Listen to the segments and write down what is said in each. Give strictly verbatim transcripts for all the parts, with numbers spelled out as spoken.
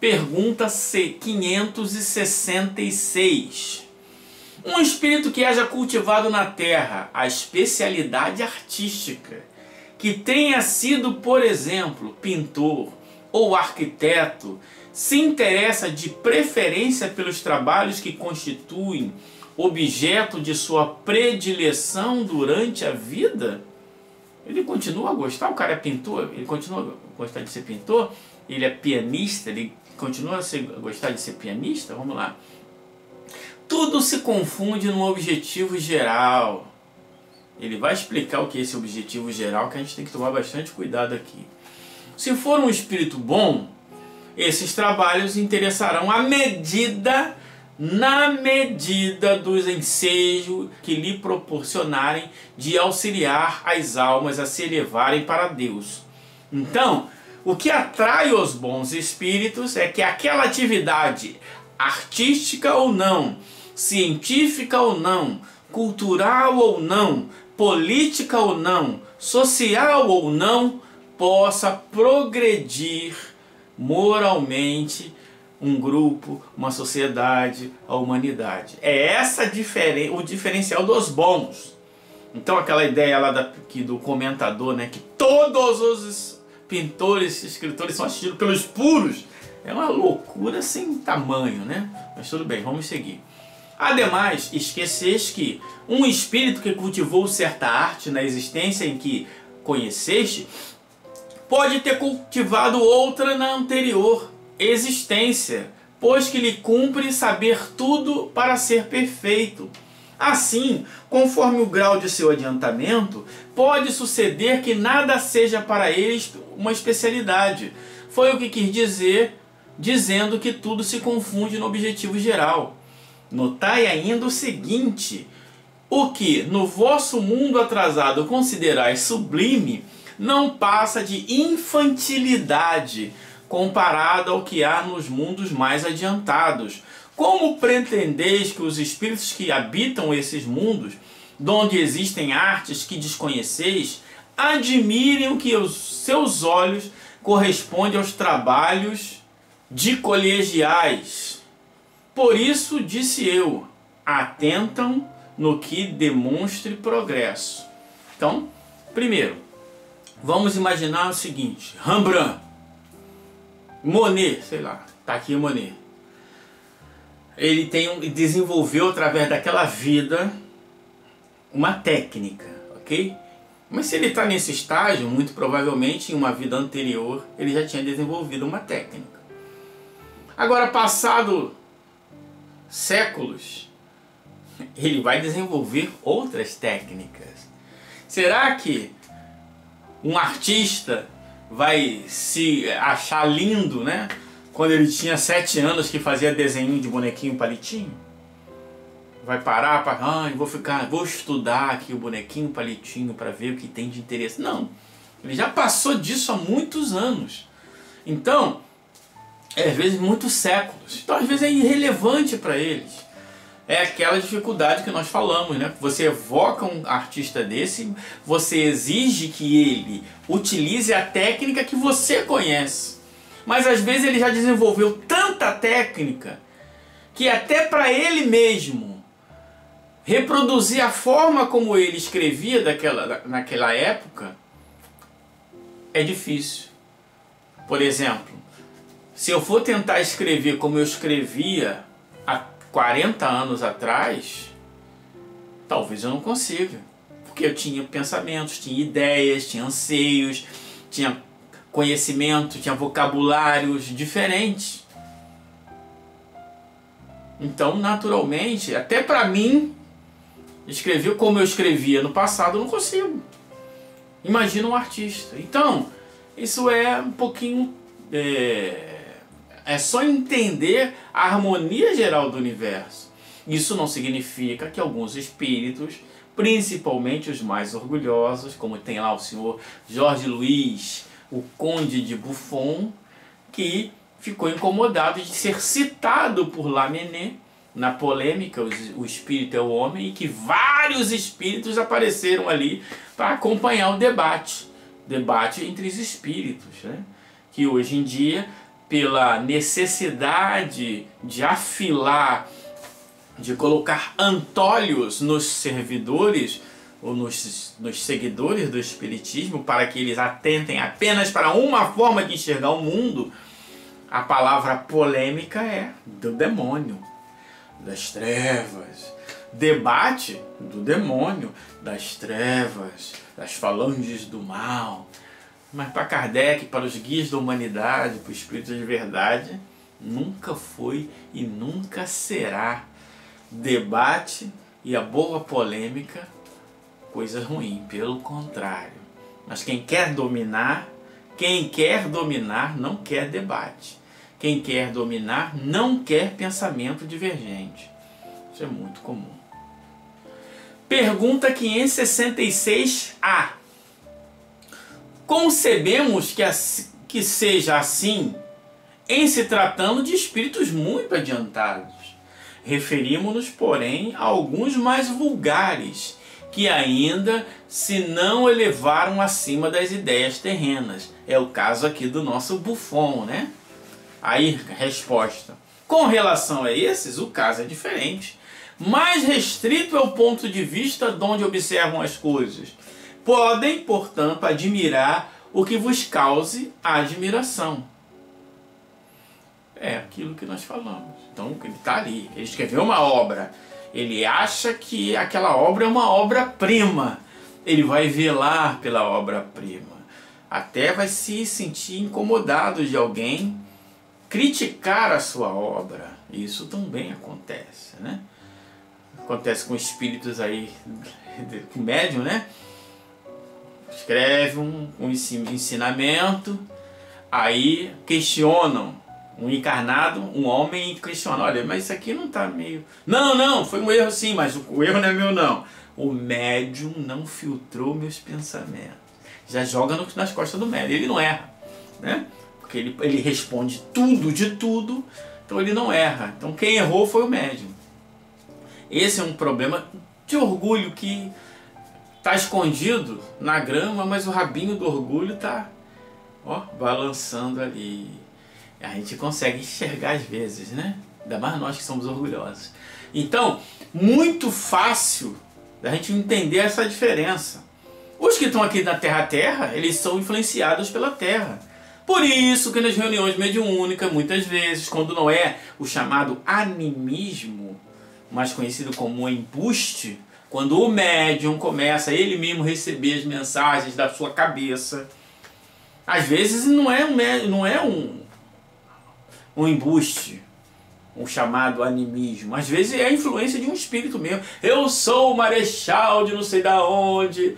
Pergunta quinhentos e sessenta e seis. Um espírito que haja cultivado na terra a especialidade artística, que tenha sido, por exemplo, pintor ou arquiteto, se interessa de preferência pelos trabalhos que constituem objeto de sua predileção durante a vida? Ele continua a gostar, o cara é pintor, ele continua a gostar de ser pintor, ele é pianista, ele continua a, ser, a gostar de ser pianista? Vamos lá. Tudo se confunde num objetivo geral. Ele vai explicar o que é esse objetivo geral, que a gente tem que tomar bastante cuidado aqui. Se for um espírito bom, esses trabalhos interessarão à medida, na medida dos ensejos que lhe proporcionarem de auxiliar as almas a se elevarem para Deus. Então, o que atrai os bons espíritos é que aquela atividade, artística ou não, científica ou não, cultural ou não, política ou não, social ou não, possa progredir moralmente um grupo, uma sociedade, a humanidade. É essa diferen o diferencial dos bons. Então aquela ideia lá da, que do comentador, né, que todos os pintores, escritores são assistidos pelos puros, é uma loucura sem tamanho, né? Mas tudo bem, vamos seguir. Ademais, esqueceis que um espírito que cultivou certa arte na existência em que conheceste, pode ter cultivado outra na anterior existência, pois que lhe cumpre saber tudo para ser perfeito. Assim, conforme o grau de seu adiantamento, pode suceder que nada seja para eles uma especialidade. Foi o que quis dizer, dizendo que tudo se confunde no objetivo geral. Notai ainda o seguinte: o que no vosso mundo atrasado considerais sublime, não passa de infantilidade comparado ao que há nos mundos mais adiantados. Como pretendeis que os espíritos que habitam esses mundos, donde existem artes que desconheceis, admirem o que os seus olhos corresponde aos trabalhos de colegiais? Por isso disse eu, atentam no que demonstre progresso. Então, primeiro, vamos imaginar o seguinte: Rembrandt, Monet, sei lá, tá aqui o Monet. Ele tem, desenvolveu através daquela vida uma técnica, ok? Mas se ele está nesse estágio, muito provavelmente em uma vida anterior ele já tinha desenvolvido uma técnica. Agora, passado séculos, ele vai desenvolver outras técnicas. Será que um artista vai se achar lindo, né, quando ele tinha sete anos, que fazia desenho de bonequinho palitinho? Vai parar para, ah, vou ficar, vou estudar aqui o bonequinho palitinho para ver o que tem de interesse. Não, ele já passou disso há muitos anos. Então, é, às vezes muitos séculos. Então, às vezes é irrelevante para eles. É aquela dificuldade que nós falamos, né? Você evoca um artista desse, você exige que ele utilize a técnica que você conhece. Mas às vezes ele já desenvolveu tanta técnica que até para ele mesmo reproduzir a forma como ele escrevia daquela, naquela época é difícil. Por exemplo, se eu for tentar escrever como eu escrevia há quarenta anos atrás, talvez eu não consiga, porque eu tinha pensamentos, tinha ideias, tinha anseios, tinha conhecimento, tinha vocabulários diferentes. Então, naturalmente, até para mim, escrever como eu escrevia no passado, eu não consigo. Imagina um artista. Então, isso é um pouquinho... É, é só entender a harmonia geral do universo. Isso não significa que alguns espíritos, principalmente os mais orgulhosos, como tem lá o senhor Jorge Luiz, o Conde de Buffon, que ficou incomodado de ser citado por Lamennais na polêmica O Espírito é o Homem, e que vários espíritos apareceram ali para acompanhar o debate, debate entre os espíritos, né? Que hoje em dia pela necessidade de afilar, de colocar antolhos nos servidores ou nos, nos seguidores do Espiritismo para que eles atentem apenas para uma forma de enxergar o mundo, a palavra polêmica é do demônio, das trevas. Debate do demônio, das trevas, das falanges do mal. Mas para Kardec, para os guias da humanidade, para o Espírito de Verdade, nunca foi e nunca será debate e a boa polêmica coisa ruim, pelo contrário. Mas quem quer dominar, quem quer dominar não quer debate. Quem quer dominar não quer pensamento divergente. Isso é muito comum. Pergunta quinhentos e sessenta e seis A. Concebemos que, que seja assim em se tratando de espíritos muito adiantados. Referimos-nos, porém, a alguns mais vulgares, que ainda se não elevaram acima das ideias terrenas. É o caso aqui do nosso Buffon, né? Aí, resposta. Com relação a esses, o caso é diferente. Mais restrito é o ponto de vista de onde observam as coisas. Podem, portanto, admirar o que vos cause a admiração. É aquilo que nós falamos. Então, ele está ali. Ele escreveu uma obra. Ele acha que aquela obra é uma obra-prima. Ele vai velar pela obra-prima. Até vai se sentir incomodado de alguém criticar a sua obra. Isso também acontece, né? Acontece com espíritos aí, com médium, né? Escreve um, um ensinamento, aí questionam. Um encarnado, um homem questiona, olha, mas isso aqui não está meio... Não, não, foi um erro sim, mas o erro não é meu não. O médium não filtrou meus pensamentos. Já joga no, nas costas do médium, ele não erra, né? Porque ele, ele responde tudo de tudo, então ele não erra. Então quem errou foi o médium. Esse é um problema de orgulho que está escondido na grama, mas o rabinho do orgulho está, ó, balançando ali. A gente consegue enxergar às vezes, né? Ainda mais nós que somos orgulhosos. Então, muito fácil da gente entender essa diferença. Os que estão aqui na Terra-Terra, eles são influenciados pela Terra. Por isso que nas reuniões mediúnicas, muitas vezes, quando não é o chamado animismo, mais conhecido como embuste, quando o médium começa ele mesmo receber as mensagens da sua cabeça, às vezes não é um, não é um, um embuste, um chamado animismo. Às vezes é a influência de um espírito mesmo. Eu sou o marechal de não sei da onde,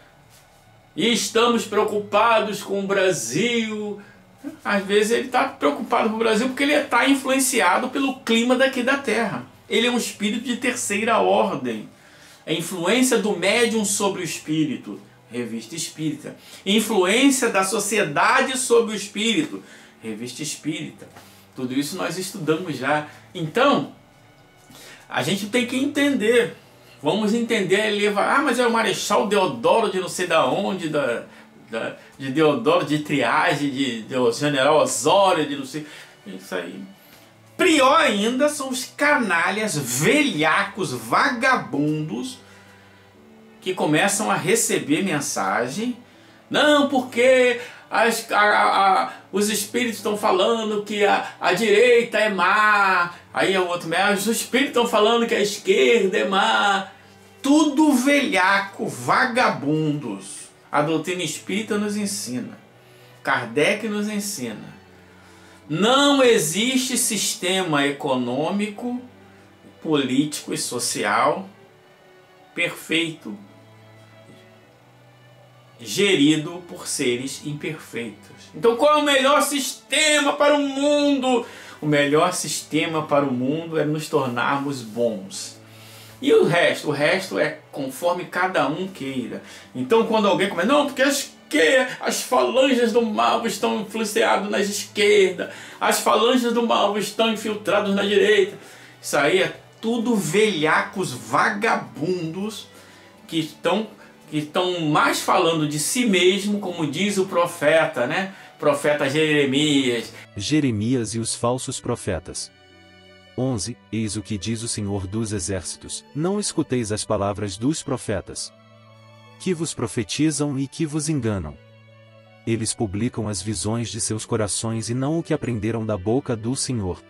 e estamos preocupados com o Brasil. Às vezes ele está preocupado com o Brasil porque ele está influenciado pelo clima daqui da Terra. Ele é um espírito de terceira ordem. A influência do médium sobre o espírito, Revista Espírita. Influência da sociedade sobre o espírito, Revista Espírita. Tudo isso nós estudamos já. Então, a gente tem que entender. Vamos entender, ele leva, ah, mas é o Marechal Deodoro de não sei da onde, da, da, de Deodoro de Triagem, de, de General Osório, de não sei... Isso aí. Pior ainda são os canalhas, velhacos, vagabundos, que começam a receber mensagem. Não, porque as, a, a, os espíritos estão falando que a, a direita é má. Aí é o outro, os espíritos estão falando que a esquerda é má. Tudo velhaco, vagabundos. A doutrina espírita nos ensina. Kardec nos ensina. Não existe sistema econômico, político e social perfeito, gerido por seres imperfeitos. Então qual é o melhor sistema para o mundo? O melhor sistema para o mundo é nos tornarmos bons. E o resto? O resto é conforme cada um queira. Então quando alguém começa, não, porque as, que, as falanges do mal estão influenciadas nas esquerdas, as falanges do mal estão infiltradas na direita. Isso aí é tudo velhacos vagabundos que estão que estão mais falando de si mesmo, como diz o profeta, né? Profeta Jeremias. Jeremias e os falsos profetas. onze. Eis o que diz o Senhor dos Exércitos: não escuteis as palavras dos profetas, que vos profetizam e que vos enganam. Eles publicam as visões de seus corações e não o que aprenderam da boca do Senhor.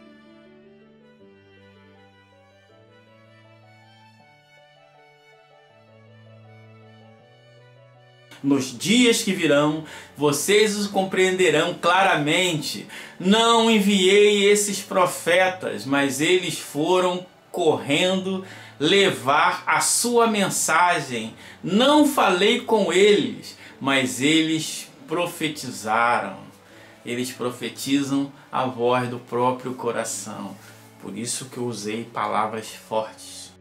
Nos dias que virão, vocês os compreenderão claramente. Não enviei esses profetas, mas eles foram correndo levar a sua mensagem. Não falei com eles, mas eles profetizaram. Eles profetizam a voz do próprio coração. Por isso que eu usei palavras fortes.